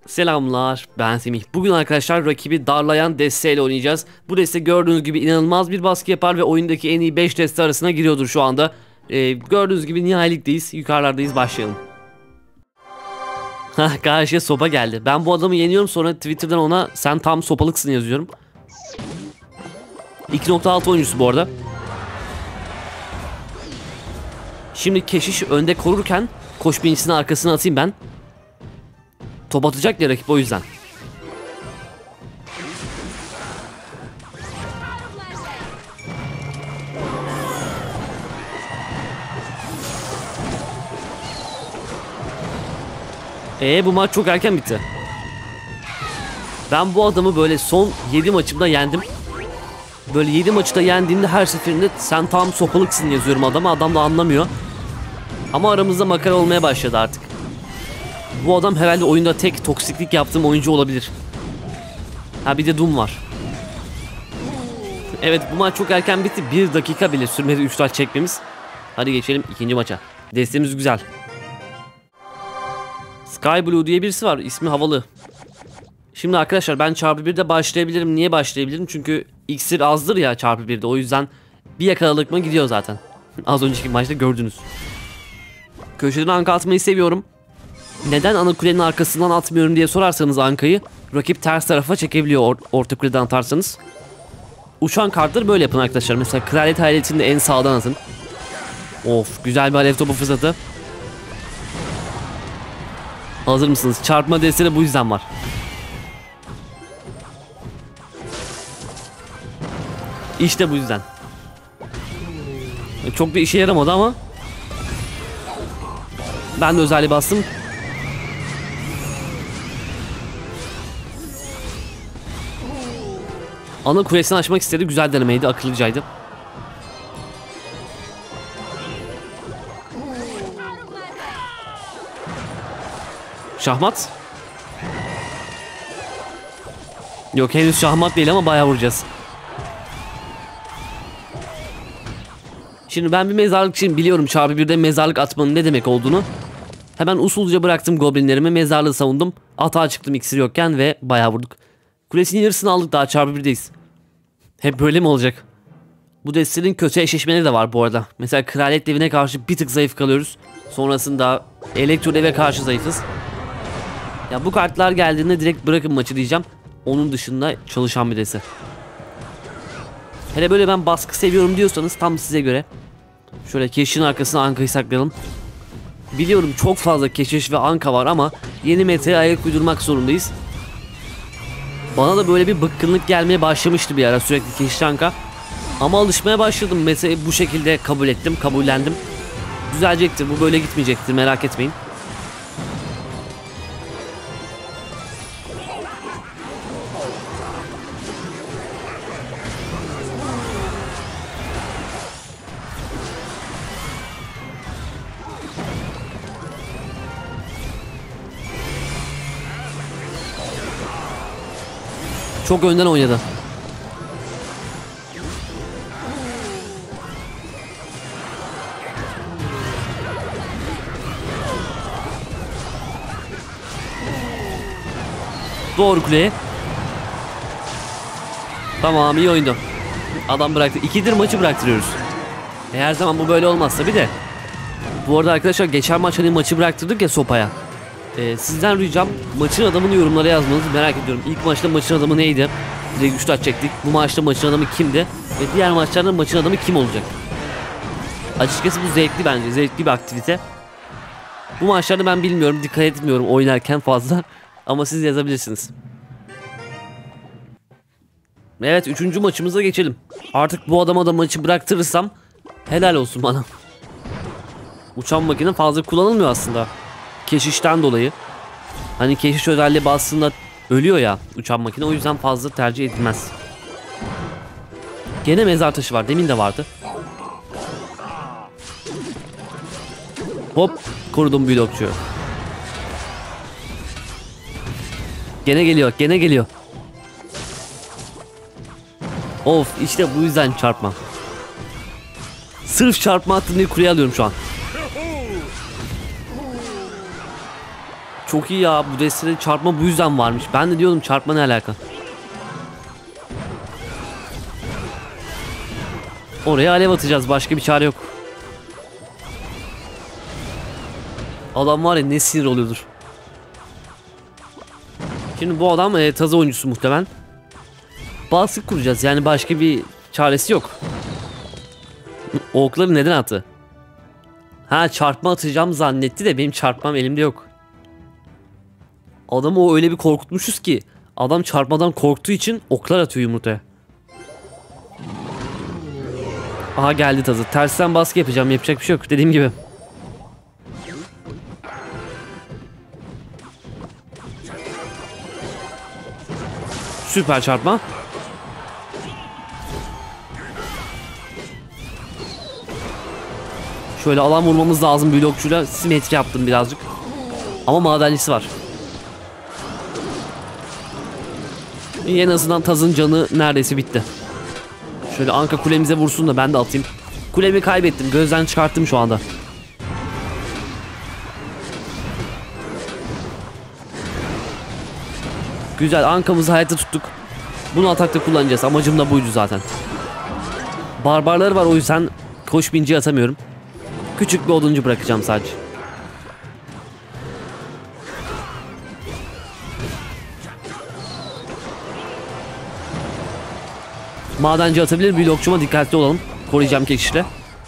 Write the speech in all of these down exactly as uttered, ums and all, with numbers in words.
Selamlar, ben Semih. Bugün arkadaşlar rakibi darlayan desteğiyle oynayacağız. Bu deste gördüğünüz gibi inanılmaz bir baskı yapar ve oyundaki en iyi beş deste arasına giriyordur şu anda. Ee, gördüğünüz gibi nihayilikteyiz, yukarılardayız, başlayalım. Hah, karşıya sopa geldi. Ben bu adamı yeniyorum, sonra Twitter'dan ona sen tam sopalıksın yazıyorum. iki nokta altı oyuncusu bu arada. Şimdi keşiş önde korurken koş birincisini arkasına atayım ben. Top atacak ya rakip, o yüzden. Eee bu maç çok erken bitti. Ben bu adamı böyle son yedi maçımda yendim. Böyle yedi maçı da yendiğimde her seferinde sen tam sopalıksın yazıyorum adama. Adam da anlamıyor. Ama aramızda makara olmaya başladı artık. Bu adam herhalde oyunda tek toksiklik yaptığım oyuncu olabilir. Ha, bir de Doom var. Evet, bu maç çok erken bitti. Bir dakika bile sürmedi üç taş çekmemiz. Hadi geçelim ikinci maça. Destemiz güzel. Sky Blue diye birisi var. İsmi havalı. Şimdi arkadaşlar ben çarpı birde başlayabilirim. Niye başlayabilirim? Çünkü iksir azdır ya çarpı birde. O yüzden bir yakaladık mı gidiyor zaten. Az önceki maçta gördünüz. Köşeden anka atmayı seviyorum. Neden ana kulenin arkasından atmıyorum diye sorarsanız ankayı, rakip ters tarafa çekebiliyor or orta kuleden atarsanız. Uçan kartları böyle yapın arkadaşlar. Mesela kraliyet hayaletini de en sağdan atın. Of, güzel bir alev topu fırsatı. Hazır mısınız? Çarpma desteği bu yüzden var. İşte bu yüzden. Çok bir işe yaramadı ama ben de özelliği bastım. Ana kulesini açmak istedi. Güzel denemeydi. Akıllıcaydı. Şahmat. Yok, henüz şahmat değil ama bayağı vuracağız. Şimdi ben bir mezarlıkçıyım, biliyorum çarpı birde mezarlık atmanın ne demek olduğunu. Hemen usulca bıraktım goblinlerimi, mezarlığı savundum. Atağa çıktım iksir yokken ve bayağı vurduk. Kulesinin yarısını aldık, daha çarpı birdeyiz. Hep böyle mi olacak? Bu destenin kötü eşleşmeleri de var bu arada. Mesela kraliyet devine karşı bir tık zayıf kalıyoruz. Sonrasında elektro deve karşı zayıfız. Ya bu kartlar geldiğinde direkt bırakın maçı diyeceğim. Onun dışında çalışan bir deste. Hele böyle ben baskı seviyorum diyorsanız tam size göre. Şöyle keşişin arkasına ankayı saklayalım. Biliyorum çok fazla keşiş ve anka var ama yeni metreye ayak uydurmak zorundayız. Bana da böyle bir bıkkınlık gelmeye başlamıştı bir ara, sürekli keşiş anka. Ama alışmaya başladım, metreyi bu şekilde kabul ettim, kabullendim. Düzelecektir, bu böyle gitmeyecektir, merak etmeyin. Çok önden oynadı. Doğru kuleye. Tamam, iyi oyundu. Adam bıraktı. İkidir maçı bıraktırıyoruz. E her zaman bu böyle olmaz tabi de. Bu arada arkadaşlar geçen maç hani maçı bıraktırdık ya sopaya. Ee, sizden ricam maçın adamını yorumlara yazmanızı merak ediyorum. İlk maçta maçın adamı neydi? Direkt üç taş çektik. Bu maçta maçın adamı kimdi? Ve diğer maçlarda maçın adamı kim olacak? Açıkçası bu zevkli bence. Zevkli bir aktivite. Bu maçlarda ben bilmiyorum. Dikkat etmiyorum oynarken fazla. Ama siz yazabilirsiniz. Evet, üçüncü maçımıza geçelim. Artık bu adama da maçı bıraktırırsam helal olsun bana. Uçan makine fazla kullanılmıyor aslında. Keşişten dolayı. Hani keşiş özelliği bastığında ölüyor ya uçan makine, o yüzden fazla tercih edilmez. Gene mezar taşı var, demin de vardı. Hop, korudum blokçuyu. Gene geliyor, gene geliyor. Of, işte bu yüzden çarpma. Sırf çarpma attığım diye kuleye alıyorum şu an. çok iyi ya. Bu destede çarpma bu yüzden varmış. Ben de diyordum çarpma ne alaka. Oraya alev atacağız. Başka bir çare yok. Adam var ya ne sinir oluyordur. Şimdi bu adam e, taze oyuncusu muhtemelen. Baskı kuracağız. Yani başka bir çaresi yok. O okları neden attı? Ha, çarpma atacağım zannetti de benim çarpmam elimde yok. Adamı o öyle bir korkutmuşuz ki adam çarpmadan korktuğu için oklar atıyor yumurtaya. Aha geldi tazı. Tersten baskı yapacağım. Yapacak bir şey yok. Dediğim gibi. Süper çarpma. Şöyle alan vurmamız lazım blokçuyla. Simetri yaptım birazcık. Ama madencisi var. En azından tazın canı neredeyse bitti. Şöyle Anka kulemize vursun da ben de atayım. Kulemi kaybettim. Gözden çıkarttım şu anda. Güzel, Anka'mızı hayatta tuttuk. Bunu atakta kullanacağız. Amacım da buydu zaten. Barbarları var, o yüzden koş binciye atamıyorum. Küçük bir oduncu bırakacağım sadece. Madenci atabilir. Blokçuma dikkatli olalım. Koruyacağım keşişle.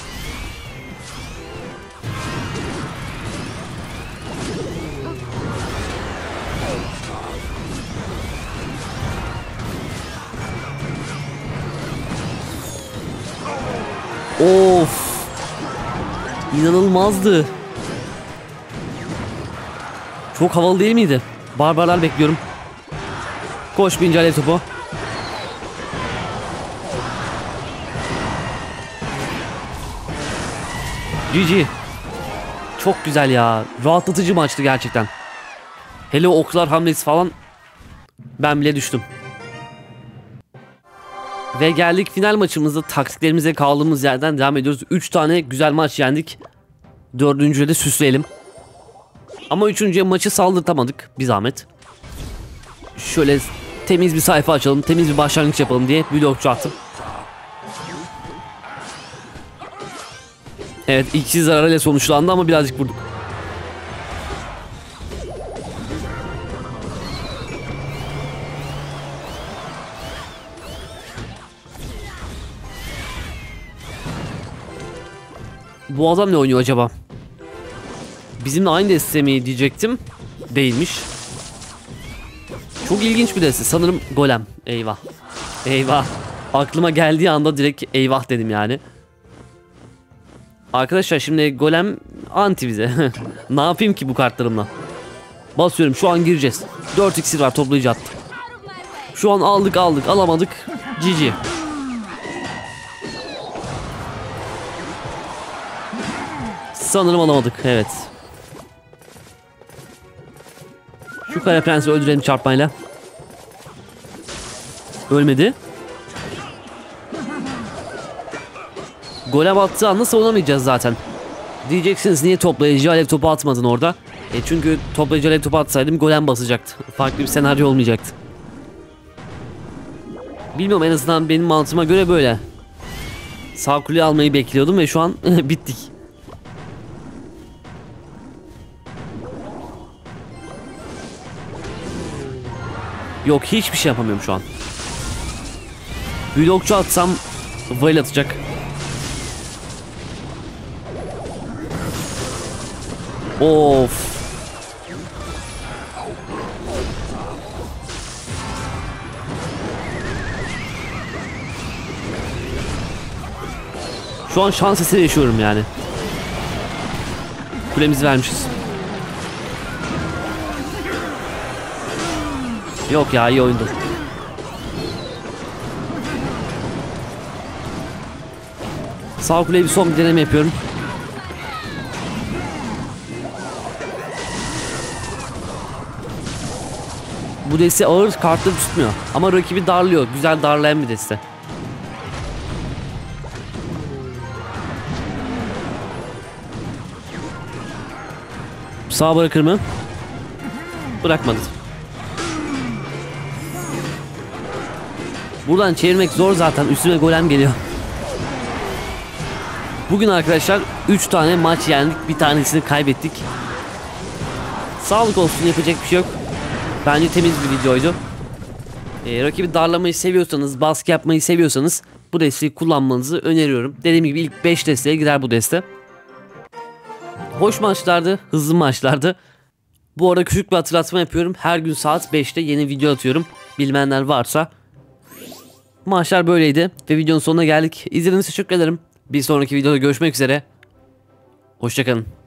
Of. İnanılmazdı. Çok havalı değil miydi? Barbarlar bekliyorum. Koş bince alev topu. G G. Çok güzel ya. Rahatlatıcı maçtı gerçekten. Hele oklar hamlesi falan. Ben bile düştüm. Ve geldik final maçımızda. Taktiklerimize kaldığımız yerden devam ediyoruz. üç tane güzel maç yendik. Dördüncüye de süsleyelim. Ama üçüncüye maçı saldırtamadık. Bir zahmet. Şöyle temiz bir sayfa açalım. Temiz bir başlangıç yapalım diye blokçu attım. Evet, ikisi zararıyla sonuçlandı ama birazcık vurduk. Bu adam ne oynuyor acaba? Bizimle aynı deste mi diyecektim. Değilmiş. Çok ilginç bir deste. Sanırım golem. Eyvah. Eyvah. Aklıma geldiği anda direkt eyvah dedim yani. Arkadaşlar şimdi golem anti bize. Ne yapayım ki bu kartlarımla? Basıyorum, şu an gireceğiz. dört iksir var, toplayıcı attı. Şu an aldık aldık alamadık. G G. Sanırım alamadık, evet. Şu kara prensi öldürelim çarpmayla. Ölmedi. Golem attığı anda savunamayacağız zaten. Diyeceksiniz niye toplayıcı alev topu atmadın orada? E çünkü toplayıcı alev topu atsaydım golem basacaktı. Farklı bir senaryo olmayacaktı. Bilmiyorum, en azından benim mantığıma göre böyle. Sağ kuleyi almayı bekliyordum ve şu an bittik. Yok, hiçbir şey yapamıyorum şu an. Blokçu atsam vail atacak. Of. Şu an şans eseri yaşıyorum yani. Kulemizi vermişiz. Yok ya, iyi oyundu. Sağ kuleye bir son bir deneme yapıyorum. Bu deste ağır, kartları tutmuyor. Ama rakibi darlıyor. Güzel darlayan bir deste. Sağ bırakır mı? bırakmadı. Buradan çevirmek zor zaten. Üstüne golem geliyor. Bugün arkadaşlar üç tane maç yendik. Bir tanesini kaybettik. Sağlık olsun, yapacak bir şey yok. Bence temiz bir videoydu. Ee, rakibi darlamayı seviyorsanız, baskı yapmayı seviyorsanız bu desteği kullanmanızı öneriyorum. Dediğim gibi ilk beş desteğe girer bu deste. Hoş maçlardı, hızlı maçlardı. Bu arada küçük bir hatırlatma yapıyorum. Her gün saat beşte yeni video atıyorum. Bilmeyenler varsa. Maçlar böyleydi ve videonun sonuna geldik. İzlediğiniz için teşekkür ederim. Bir sonraki videoda görüşmek üzere. Hoşça kalın.